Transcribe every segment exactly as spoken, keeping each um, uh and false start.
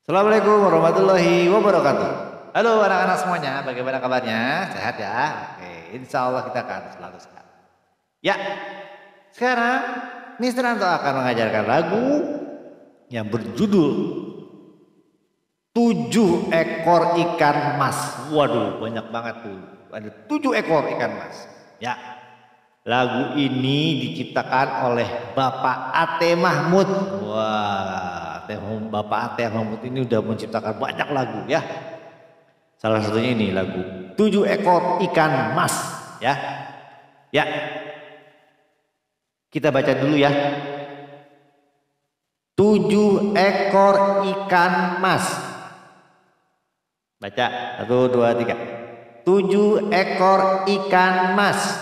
Assalamualaikum warahmatullahi wabarakatuh. Halo anak-anak semuanya, bagaimana kabarnya? Sehat ya? Oke, insya Allah kita akan selalu sehat. Ya, sekarang mister Anto akan mengajarkan lagu yang berjudul Tujuh Ekor Ikan Mas. Waduh, banyak banget tuh. Ada tujuh ekor ikan mas. Ya, lagu ini diciptakan oleh Bapak Ate Mahmud. Wah. Bapak Ate Mahmud ini udah menciptakan banyak lagu ya. Salah satunya ini lagu Tujuh Ekor Ikan Mas ya. Ya. Kita baca dulu ya. Tujuh ekor ikan mas. Baca. Satu, dua, tiga. Tujuh ekor ikan mas.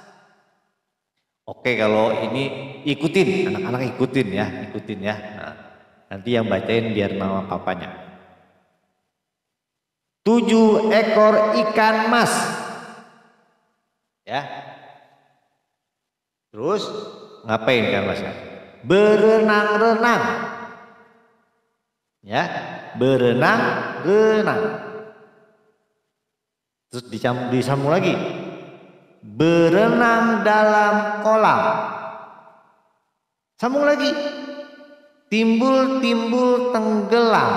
Oke, kalau ini ikutin, anak-anak ikutin ya, ikutin ya. Nah, nanti yang bacain biar nama papanya. Tujuh ekor ikan mas. Ya. Terus ngapain kan mas? Berenang-renang. Ya, berenang-renang. Terus disambung, disambung lagi. Berenang dalam kolam. Sambung lagi. Timbul-timbul tenggelam.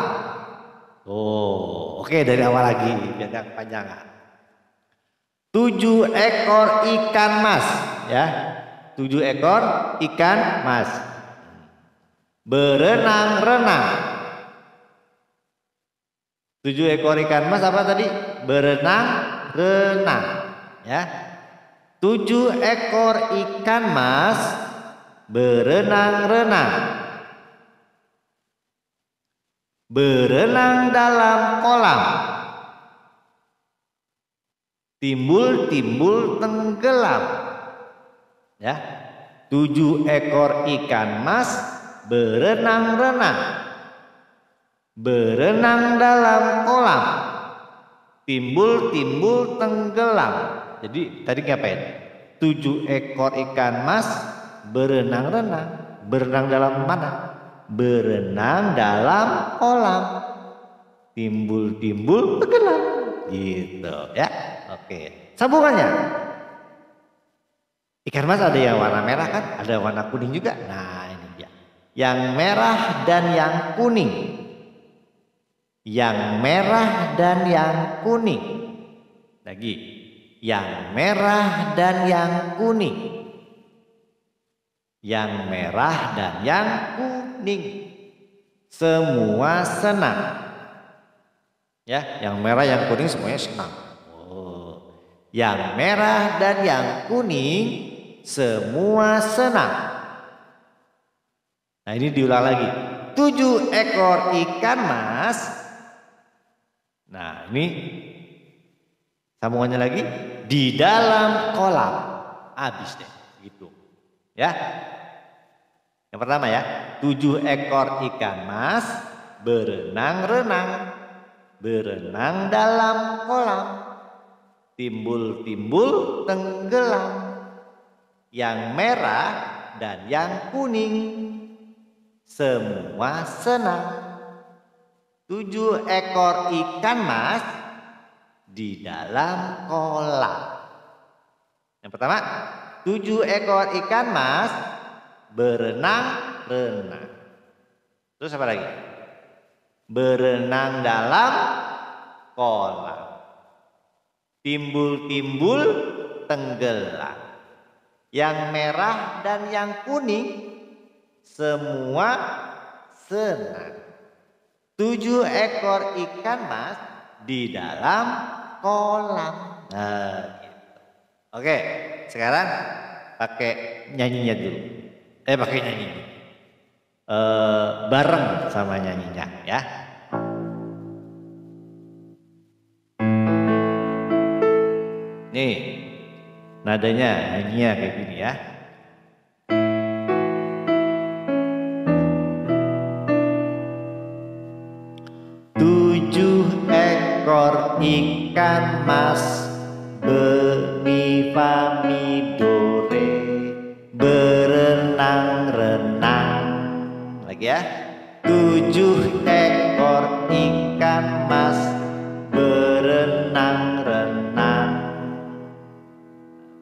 Oh, oke, dari awal lagi biar gak kepanjangan. Tujuh ekor ikan mas, ya. Tujuh ekor ikan mas. Berenang-renang. Tujuh ekor ikan mas apa tadi? Berenang-renang, ya. Tujuh ekor ikan mas berenang-renang. Berenang dalam kolam. Timbul-timbul tenggelam. Ya. Tujuh ekor ikan mas berenang-renang. Berenang dalam kolam. Timbul-timbul tenggelam. Jadi tadi ngapain? Tujuh ekor ikan mas berenang-renang. Berenang dalam mana? Berenang dalam kolam. Timbul-timbul tenggelam. Gitu ya. Oke. Sambungannya. Ikan mas ada yang warna merah kan? Ada warna kuning juga. Nah ini dia. Yang merah dan yang kuning. Yang merah dan yang kuning. Lagi. Yang merah dan yang kuning. Yang merah dan yang kuning. Semua senang. Ya, yang merah yang kuning semuanya senang. Oh. Yang merah dan yang kuning semua senang. Nah, ini diulang lagi. Tujuh ekor ikan mas. Nah, ini sambungannya lagi di dalam kolam. Habis deh gitu. Ya. Yang pertama ya, tujuh ekor ikan mas berenang-renang. Berenang dalam kolam. Timbul-timbul tenggelam. Yang merah dan yang kuning semua senang. Tujuh ekor ikan mas di dalam kolam. Yang pertama, tujuh ekor ikan mas berenang-renang. Terus apa lagi? Berenang dalam kolam. Timbul-timbul tenggelam. Yang merah dan yang kuning semua senang. Tujuh ekor ikan mas di dalam kolam. Nah, gitu. Oke, sekarang pakai nyanyinya dulu. Eh, pakai nyanyi. E, bareng sama nyanyinya ya. Nih, nadanya nyanyinya kayak gini ya. Tujuh ekor ikan mas be mi fa mi do re berenang-renang. Lagi ya. Tujuh ekor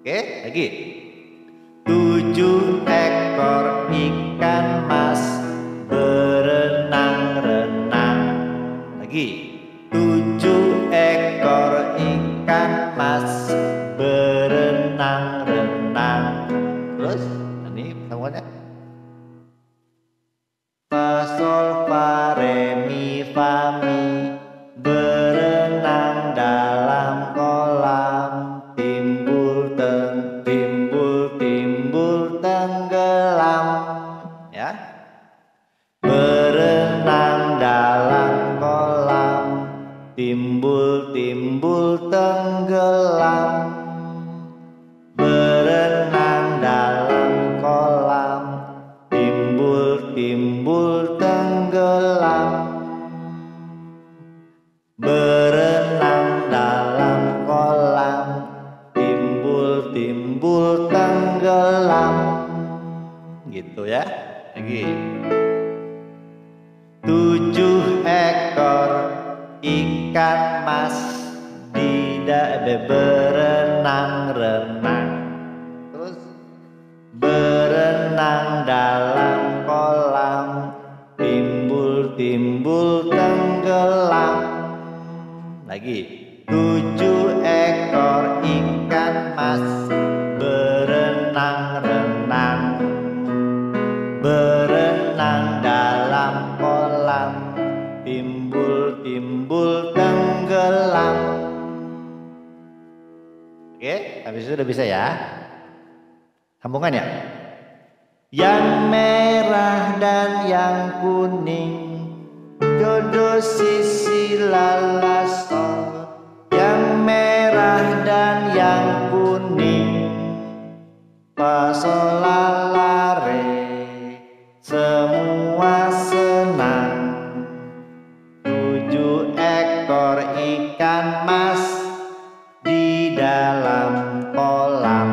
Oke, lagi. Tujuh ekor ikan mas berenang-renang. Lagi. Tujuh ekor ikan mas berenang-renang. Terus, ini semuanya. Fa sol fa re mi fa mi berenang dalam kolam, timbul teng timbul timbul tenggelam, ya. Berenang dalam kolam, timbul timbul tenggelam. Berenang dalam kolam, timbul timbul tenggelam. Berenang dalam kolam, timbul timbul tenggelam. Gitu ya. Lagi. Tujuh ekor ikan mas tidak berenang-renang. Terus berenang dalam kolam, timbul timbul tenggelam. Lagi. Tujuh ekor ikan mas berenang-renang, berenang dalam kolam, timbul timbul tenggelam. Oke, habis itu udah bisa ya. Sambungan ya. Yang merah dan yang kuning, jodoh sisi lalasol. Yang merah dan yang kuning, fa sol la la re, semua senang. Tujuh ekor ikan mas di dalam kolam.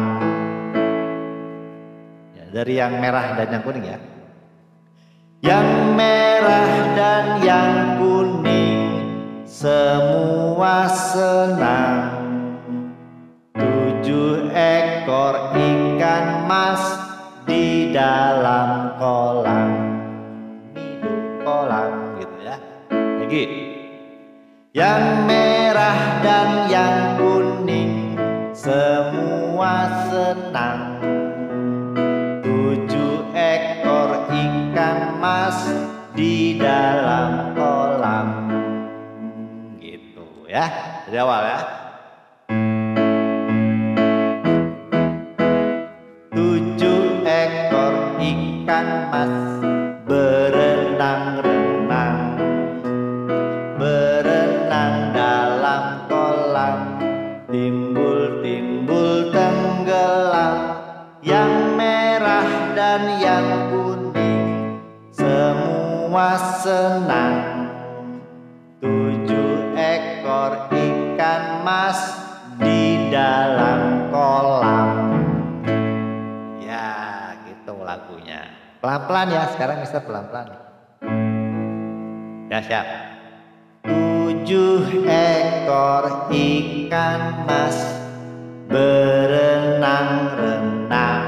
Ya, dari yang merah dan yang kuning ya. Yang merah dan yang kuning, semua senang. Tujuh ekor ikan mas di dalam kolam, hidup kolam gitu ya. Lagi. Yang merah dan yang kuning, semua senang. Tujuh ekor ikan mas di dalam kolam. Gitu ya. Dari awal ya. Tujuh ekor ikan mas berenang-renang, berenang dalam kolam, timbul timbul tenggelam. Yang merah dan yang kuning, semua senang. Tujuh ekor ikan mas di dalam kolam. Ya gitu lagunya. Pelan-pelan ya, sekarang Mister pelan-pelan. Ya siap. Tujuh ekor ikan mas berenang-renang,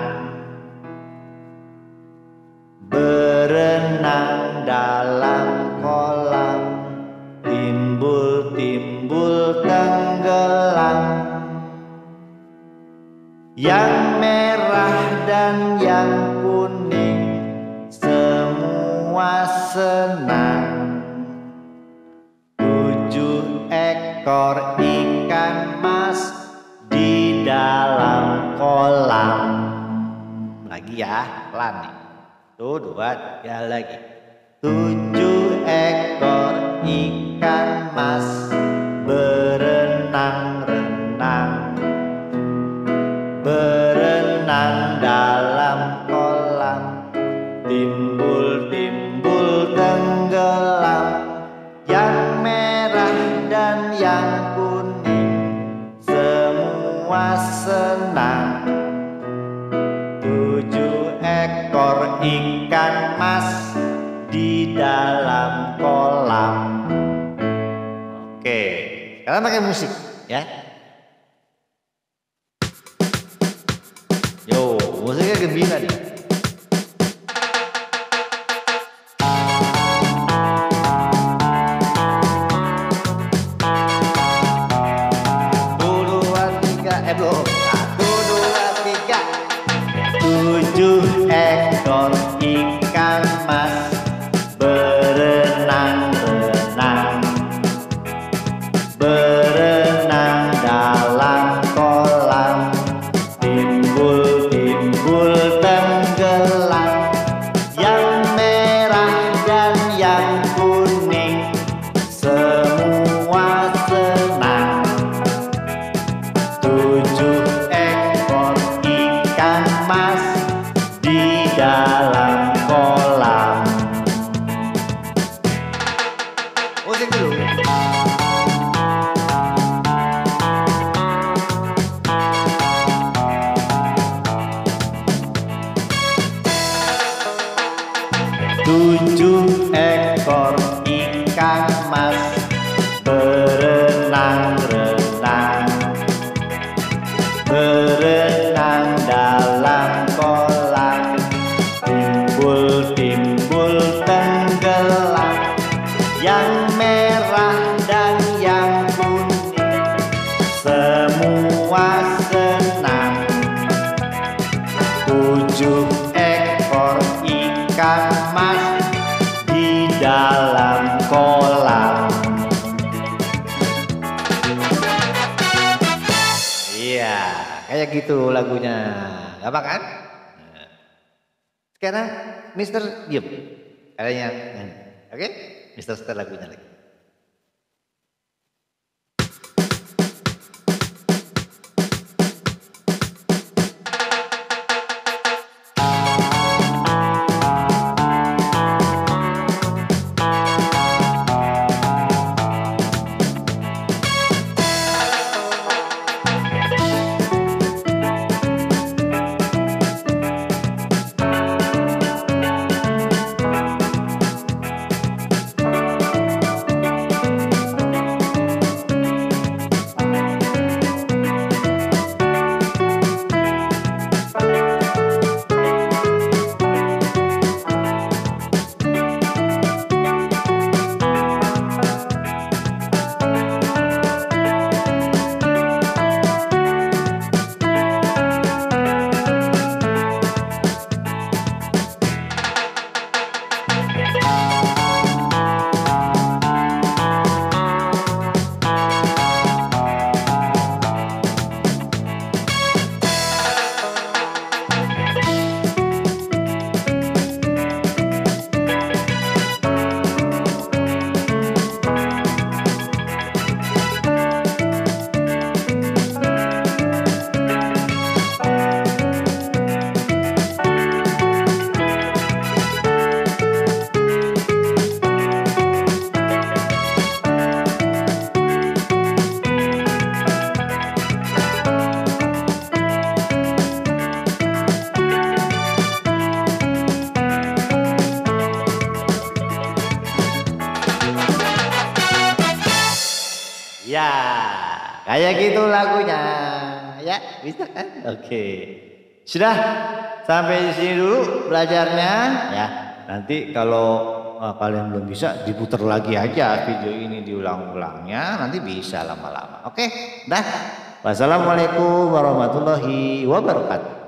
berenang dalam kolam, timbul timbul tenggelam. Yang merah dan yang kuning, semua senang. Tujuh ekor ikan mas di dalam kolam. Lagi ya, pelan nih. Tuh dua, tiga lagi. Tujuh ekor ikan mas berenang-renang, berenang dalam kolam, timbul timbul tenggelam. Yang merah dan yang kuning, semua senang. Tujuh ekor ikan mas di dalam kolam. Oke, sekarang pakai musik ya. Yo, musiknya gembira nih. Dua, tiga, eh belum. Satu, dua, tiga. Tujuh ekor ikan mas berenang-renang, berenang dalam kolam, timbul-timbul tenggelam, yang merah dan yang kuning semua senang. Tujuh ekor ikan mas di dalam kolam. Musik dulu. Tujuh ekor ikan mas berenang-renang, berenang dalam kolam, timbul-timbul tenggelam, yang merah dan yang kuning semua senang. Tujuh ekor ikan mas di dalam kolam. Iya, kayak gitu lagunya. Gampang kan? Sekarang Mister diem. Kayaknya, oke? Mister setel lagunya lagi. Ya, kayak gitu lagunya. Ya, bisa kan? Oke. Sudah sampai di sini dulu belajarnya. Ya, nanti kalau uh, kalian belum bisa diputar lagi aja video ini diulang-ulangnya. Nanti bisa lama-lama. Oke, dah. Wassalamualaikum warahmatullahi wabarakatuh.